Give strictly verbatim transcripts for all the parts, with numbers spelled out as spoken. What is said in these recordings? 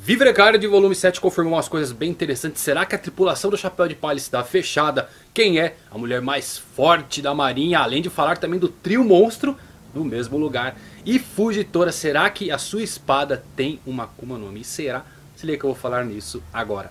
Vivrecard de volume sete confirmou umas coisas bem interessantes. Será que a tripulação do Chapéu de Palha está fechada? Quem é a mulher mais forte da marinha? Além de falar também do trio monstro no mesmo lugar. E Fugitora, será que a sua espada tem uma Akuma no Mi? Será? Se liga que eu vou falar nisso agora.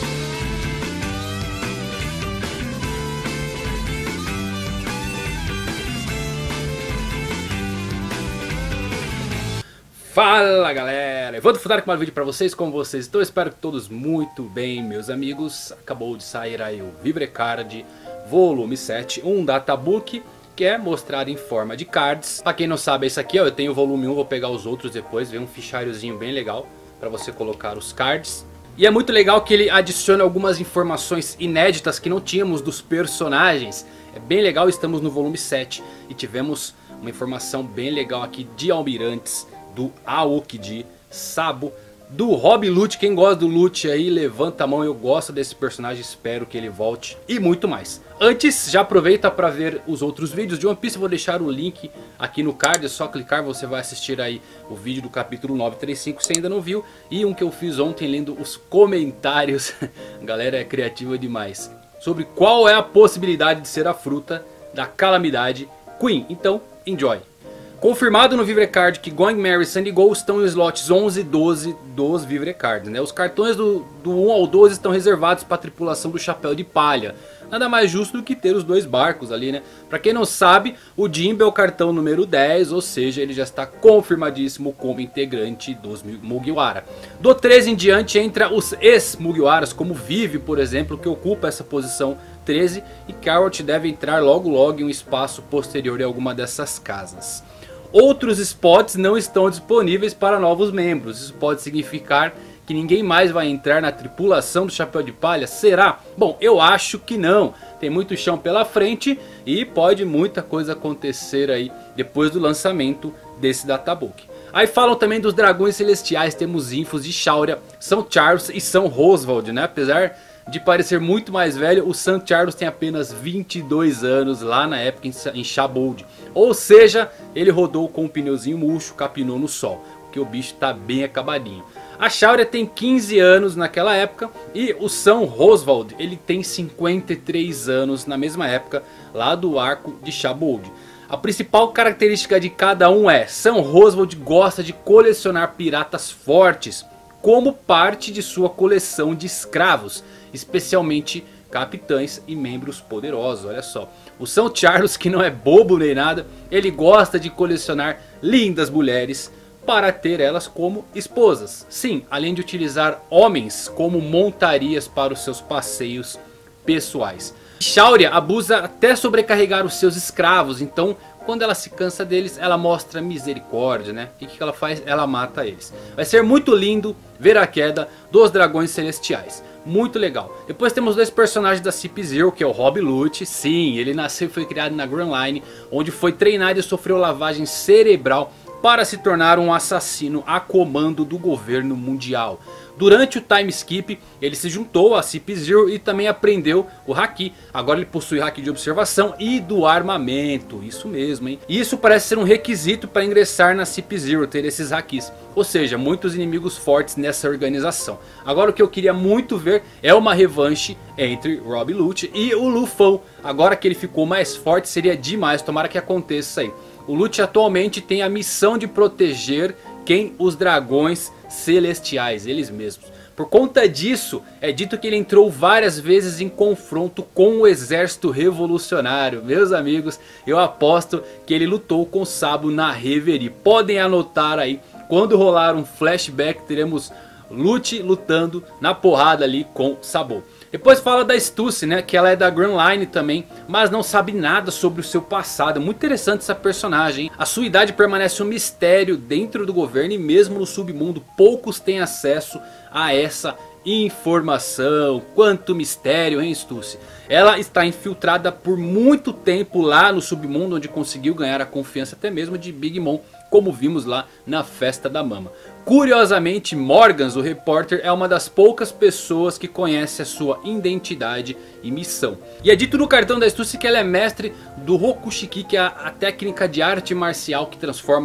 Fala galera, Evandro Futari com mais um vídeo pra vocês, como vocês estão? Espero que todos muito bem, meus amigos. Acabou de sair aí o Vivrecard volume sete, um databook que é mostrado em forma de cards. Pra quem não sabe, é isso aqui, ó, eu tenho o volume um, vou pegar os outros depois, vem um fichariozinho bem legal pra você colocar os cards. E é muito legal que ele adiciona algumas informações inéditas que não tínhamos dos personagens. É bem legal, estamos no volume sete e tivemos uma informação bem legal aqui de almirantes, do Aokiji, Sabo, do Rob Lute. Quem gosta do Lute aí, levanta a mão. Eu gosto desse personagem, espero que ele volte. E muito mais. Antes, já aproveita para ver os outros vídeos de One Piece. Eu vou deixar o link aqui no card. É só clicar, você vai assistir aí o vídeo do capítulo novecentos e trinta e cinco se ainda não viu. E um que eu fiz ontem lendo os comentários. A galera é criativa demais. Sobre qual é a possibilidade de ser a fruta da calamidade Queen. Então, enjoy. Confirmado no Vivrecard que Going Merry e Sandy Go estão nos slots onze e doze dos Vivrecards, né? Os cartões do, do um ao doze estão reservados para a tripulação do Chapéu de Palha. Nada mais justo do que ter os dois barcos ali, né? Pra quem não sabe, o Jinbe é o cartão número dez, ou seja, ele já está confirmadíssimo como integrante dos Mugiwara. Do treze em diante entra os ex-Mugiwaras, como Vivi, por exemplo, que ocupa essa posição treze. E Carrot deve entrar logo logo em um espaço posterior em alguma dessas casas. Outros spots não estão disponíveis para novos membros. Isso pode significar que ninguém mais vai entrar na tripulação do Chapéu de Palha? Será? Bom, eu acho que não. Tem muito chão pela frente e pode muita coisa acontecer aí depois do lançamento desse databook. Aí falam também dos dragões celestiais. Temos infos de Shauria, São Charles e São Roswald, né? Apesar de parecer muito mais velho, o São Charles tem apenas vinte e dois anos lá na época em Shabold. Ou seja, ele rodou com um pneuzinho murcho, capinou no sol, porque o bicho tá bem acabadinho. A Shauria tem quinze anos naquela época e o São Roswald ele tem cinquenta e três anos na mesma época lá do arco de Shabold. A principal característica de cada um é: São Roswald gosta de colecionar piratas fortes como parte de sua coleção de escravos, especialmente capitães e membros poderosos. Olha só, o São Charles, que não é bobo nem nada, ele gosta de colecionar lindas mulheres para ter elas como esposas. Sim, além de utilizar homens como montarias para os seus passeios pessoais. Shauria abusa até sobrecarregar os seus escravos, então quando ela se cansa deles, ela mostra misericórdia, né? E o que ela faz? Ela mata eles. Vai ser muito lindo ver a queda dos dragões celestiais. Muito legal. Depois temos dois personagens da Cip Zero, que é o Rob Lute. Sim, ele nasceu e foi criado na Grand Line, onde foi treinado e sofreu lavagem cerebral para se tornar um assassino a comando do governo mundial. Durante o time skip, ele se juntou a Cip Zero e também aprendeu o Haki. Agora ele possui Haki de observação e do armamento. Isso mesmo, hein? E isso parece ser um requisito para ingressar na Cip Zero, ter esses Hakis. Ou seja, muitos inimigos fortes nessa organização. Agora o que eu queria muito ver é uma revanche entre Rob Lute e o Lufão. Agora que ele ficou mais forte, seria demais, tomara que aconteça aí. O Lute atualmente tem a missão de proteger quem? Os dragões celestiais, eles mesmos. Por conta disso, é dito que ele entrou várias vezes em confronto com o exército revolucionário. Meus amigos, eu aposto que ele lutou com Sabo na Reverie. Podem anotar aí, quando rolar um flashback, teremos Lute lutando na porrada ali com Sabo. Depois fala da Stussy, né, que ela é da Grand Line também, mas não sabe nada sobre o seu passado. Muito interessante essa personagem, hein? A sua idade permanece um mistério dentro do governo e mesmo no submundo poucos têm acesso a essa informação. Quanto mistério, hein, Stussy? Ela está infiltrada por muito tempo lá no submundo, onde conseguiu ganhar a confiança até mesmo de Big Mom, como vimos lá na festa da Mama. Curiosamente, Morgans, o repórter, é uma das poucas pessoas que conhece a sua identidade e missão. E é dito no cartão da Stussy que ela é mestre do Rokushiki, que é a técnica de arte marcial que transforma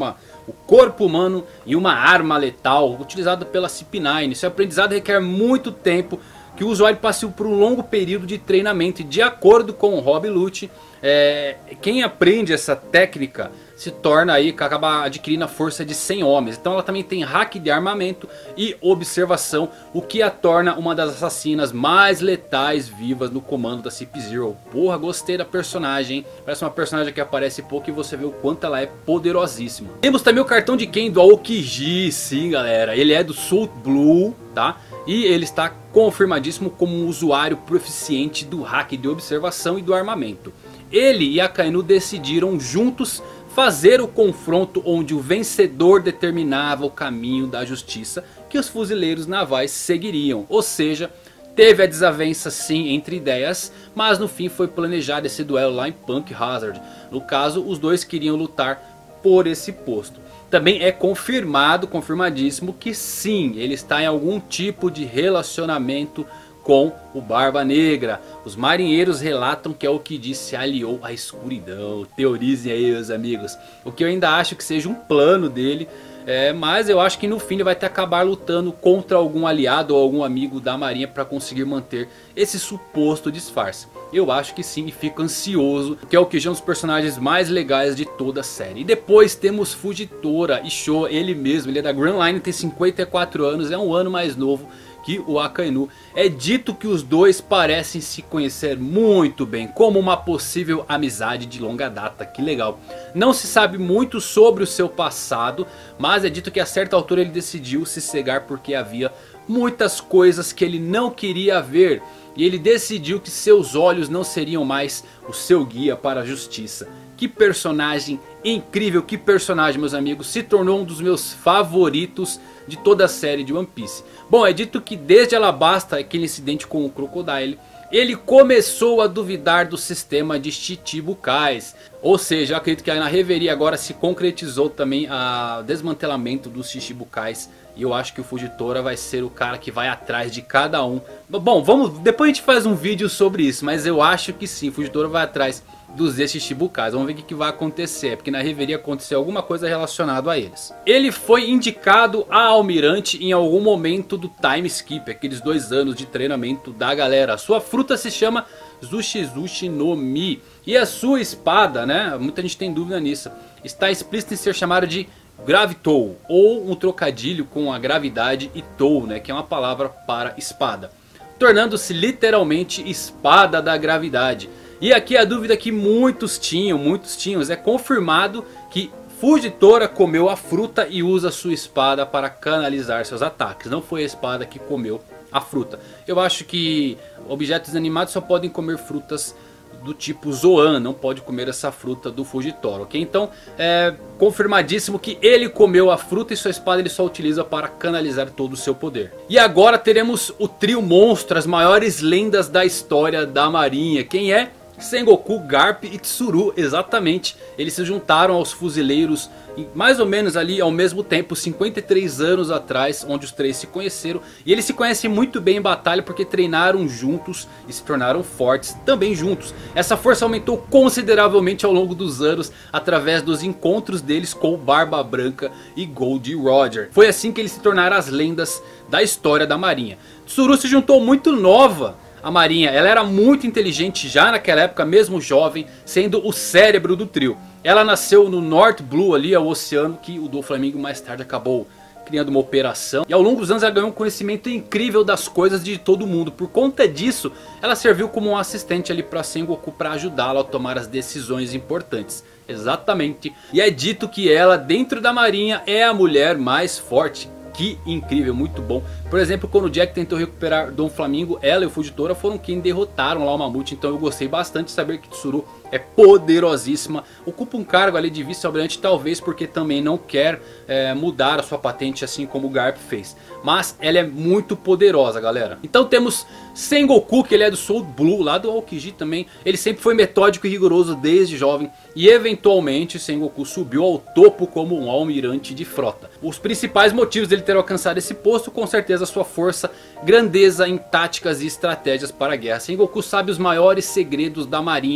o corpo humano e uma arma letal utilizada pela C P nove. Esse aprendizado requer muito tempo, que o usuário passe por um longo período de treinamento. E de acordo com o Rob Lute, é, quem aprende essa técnica se torna aí, acaba adquirindo a força de cem homens. Então ela também tem hack de armamento e observação, o que a torna uma das assassinas mais letais vivas no comando da C P zero. Porra, gostei da personagem, hein? Parece uma personagem que aparece pouco e você vê o quanto ela é poderosíssima. Temos também o cartão de Ken do Aokiji, sim galera, ele é do Soul Blue, tá? E ele está confirmadíssimo como um usuário proficiente do hack de observação e do armamento. Ele e Akainu decidiram juntos fazer o confronto onde o vencedor determinava o caminho da justiça que os fuzileiros navais seguiriam. Ou seja, teve a desavença sim entre ideias, mas no fim foi planejado esse duelo lá em Punk Hazard. No caso, os dois queriam lutar por esse posto. Também é confirmado, confirmadíssimo que sim, ele está em algum tipo de relacionamento com o Barba Negra. Os marinheiros relatam que é o que se aliou à escuridão. Teorizem aí, meus amigos. O que eu ainda acho que seja um plano dele. É, mas eu acho que no fim ele vai ter que acabar lutando contra algum aliado ou algum amigo da marinha para conseguir manter esse suposto disfarce. Eu acho que sim, e fico ansioso, que é o que é um dos personagens mais legais de toda a série. E depois temos Fujitora Isho, ele mesmo, ele é da Grand Line, tem cinquenta e quatro anos, é um ano mais novo que o Akainu. É dito que os dois parecem se conhecer muito bem, como uma possível amizade de longa data. Que legal. Não se sabe muito sobre o seu passado, mas é dito que a certa altura ele decidiu se cegar porque havia muitas coisas que ele não queria ver. E ele decidiu que seus olhos não seriam mais o seu guia para a justiça. Que personagem incrível, que personagem, meus amigos, se tornou um dos meus favoritos de toda a série de One Piece. Bom, é dito que desde Alabasta, aquele incidente com o Crocodile, ele começou a duvidar do sistema de Chichibukais. Ou seja, eu acredito que na reveria agora se concretizou também o desmantelamento dos Chichibukais. E eu acho que o Fujitora vai ser o cara que vai atrás de cada um. Bom, vamos, depois a gente faz um vídeo sobre isso, mas eu acho que sim, o Fujitora vai atrás dos Chichibukais. Vamos ver o que, que vai acontecer, porque na reveria aconteceu alguma coisa relacionada a eles. Ele foi indicado a almirante em algum momento do time skip, aqueles dois anos de treinamento da galera. A sua fruta se chama Zushizushi no Mi. E a sua espada, né, muita gente tem dúvida nisso, está explícita em ser chamada de Gravitou, ou um trocadilho com a gravidade e Tou, né, que é uma palavra para espada, tornando-se literalmente espada da gravidade. E aqui a dúvida que muitos tinham, muitos tinham, é confirmado que Fujitora comeu a fruta e usa sua espada para canalizar seus ataques. Não foi a espada que comeu a fruta. Eu acho que objetos animados só podem comer frutas do tipo Zoan, não pode comer essa fruta do Fujitora, ok? Então é confirmadíssimo que ele comeu a fruta e sua espada ele só utiliza para canalizar todo o seu poder. E agora teremos o trio monstro, as maiores lendas da história da marinha. Quem é? Sengoku, Garp e Tsuru, exatamente. Eles se juntaram aos fuzileiros mais ou menos ali ao mesmo tempo, cinquenta e três anos atrás, onde os três se conheceram. E eles se conhecem muito bem em batalha porque treinaram juntos e se tornaram fortes também juntos. Essa força aumentou consideravelmente ao longo dos anos através dos encontros deles com Barba Branca e Gold Roger. Foi assim que eles se tornaram as lendas da história da marinha. Tsuru se juntou muito nova a marinha, ela era muito inteligente já naquela época, mesmo jovem, sendo o cérebro do trio. Ela nasceu no North Blue, ali ao oceano, que o Doflamingo mais tarde acabou criando uma operação. E ao longo dos anos ela ganhou um conhecimento incrível das coisas de todo mundo. Por conta disso, ela serviu como um assistente ali para Sengoku, para ajudá-lo a tomar as decisões importantes. Exatamente. E é dito que ela, dentro da marinha, é a mulher mais forte. Que incrível, muito bom. Por exemplo, quando o Jack tentou recuperar Dom Flamingo, ela e o Fujitora foram quem derrotaram lá o Mamute. Então eu gostei bastante de saber que Tsuru é poderosíssima. Ocupa um cargo ali de vice-almirante, talvez porque também não quer é, mudar a sua patente, assim como o Garp fez. Mas ela é muito poderosa, galera. Então temos Sengoku, que ele é do Soul Blue, lá do Aokiji também. Ele sempre foi metódico e rigoroso desde jovem. E eventualmente Sengoku subiu ao topo como um almirante de frota. Os principais motivos dele ter alcançado esse posto, com certeza sua força, grandeza em táticas e estratégias para a guerra. Sengoku sabe os maiores segredos da marinha,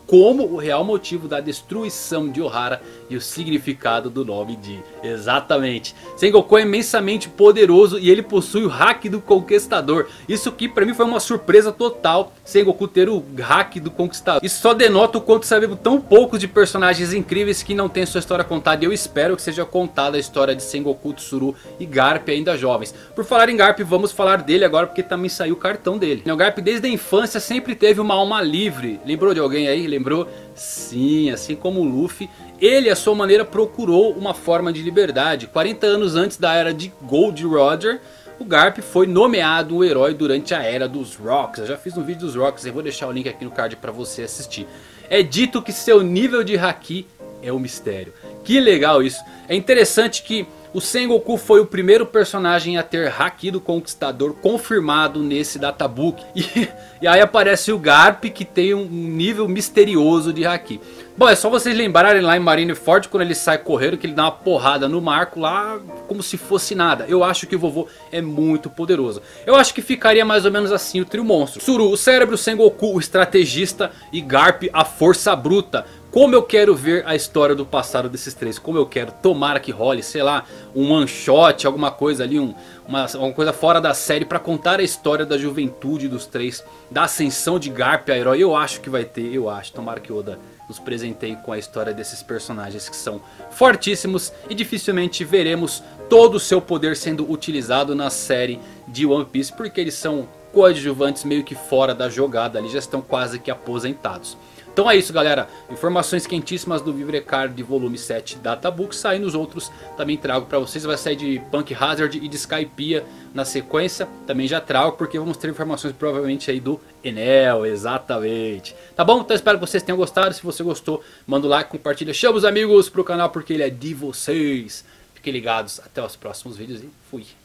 como o real motivo da destruição de Ohara e o significado do nome de. Exatamente, Sengoku é imensamente poderoso e ele possui o Haki do Conquistador. Isso aqui pra mim foi uma surpresa total, Sengoku ter o Haki do Conquistador. Isso só denota o quanto sabemos tão pouco de personagens incríveis que não tem sua história contada. E eu espero que seja contada a história de Sengoku, Tsuru e Garp ainda jovens. Por falar em Garp, vamos falar dele agora porque também saiu o cartão dele. O Garp desde a infância sempre teve uma alma livre. Lembrou de alguém aí? Lembrou? Sim, assim como o Luffy, ele à sua maneira procurou uma forma de liberdade. quarenta anos antes da era de Gold Roger, o Garp foi nomeado um herói durante a era dos Rocks. Eu já fiz um vídeo dos Rocks, eu vou deixar o link aqui no card para você assistir. É dito que seu nível de Haki é um mistério. Que legal isso. É interessante que o Sengoku foi o primeiro personagem a ter Haki do Conquistador confirmado nesse databook. E, e aí aparece o Garp, que tem um nível misterioso de Haki. Bom, é só vocês lembrarem lá em Marineford, quando ele sai correndo, que ele dá uma porrada no Marco lá, como se fosse nada. Eu acho que o vovô é muito poderoso. Eu acho que ficaria mais ou menos assim o trio monstro. Tsuru, o cérebro, Sengoku, o estrategista, e Garp, a força bruta. Como eu quero ver a história do passado desses três. Como eu quero. Tomara que role, sei lá, um one shot, alguma coisa ali, um, uma, uma coisa fora da série para contar a história da juventude dos três, da ascensão de Garp a herói. Eu acho que vai ter, eu acho. Tomara que Oda nos presenteie com a história desses personagens que são fortíssimos e dificilmente veremos todo o seu poder sendo utilizado na série de One Piece, porque eles são coadjuvantes meio que fora da jogada ali, já estão quase que aposentados. Então é isso, galera, informações quentíssimas do Vivrecard de volume sete Databook. Saindo os outros também trago para vocês. Vai sair de Punk Hazard e de Skypiea na sequência. Também já trago porque vamos ter informações provavelmente aí do Enel, exatamente. Tá bom? Então espero que vocês tenham gostado. Se você gostou, manda um like, compartilha, chama os amigos pro canal porque ele é de vocês. Fiquem ligados, até os próximos vídeos e fui.